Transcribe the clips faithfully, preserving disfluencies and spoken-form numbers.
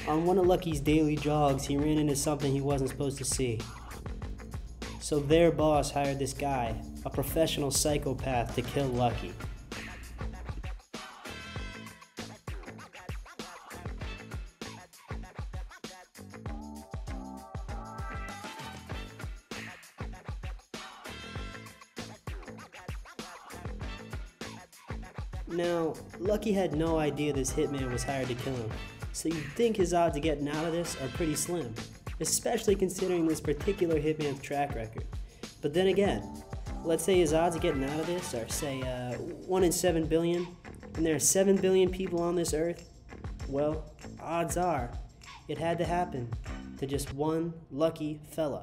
On one of Lucky's daily jogs, he ran into something he wasn't supposed to see. So their boss hired this guy, a professional psychopath, to kill Lucky. Now, Lucky had no idea this hitman was hired to kill him, so you'd think his odds of getting out of this are pretty slim, especially considering this particular hitman's track record. But then again, let's say his odds of getting out of this are, say, uh, one in seven billion, and there are seven billion people on this earth. Well, odds are, it had to happen to just one lucky fella.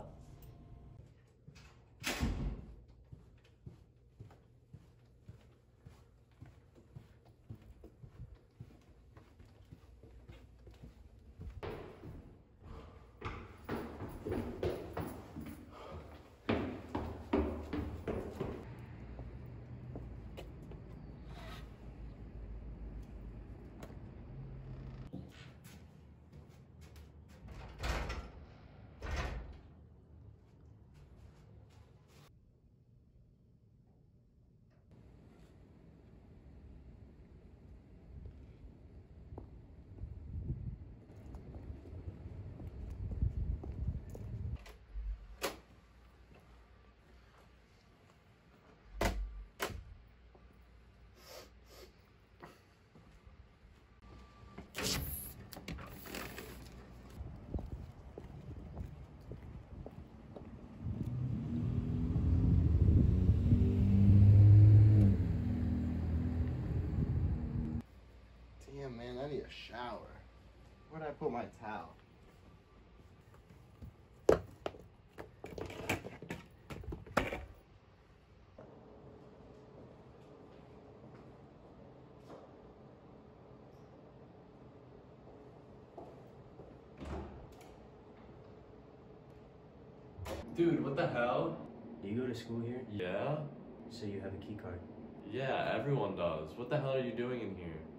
Damn, man, I need a shower. Where'd I put my towel? Dude, what the hell? Do you go to school here? Yeah? So you have a key card. Yeah, everyone does. What the hell are you doing in here?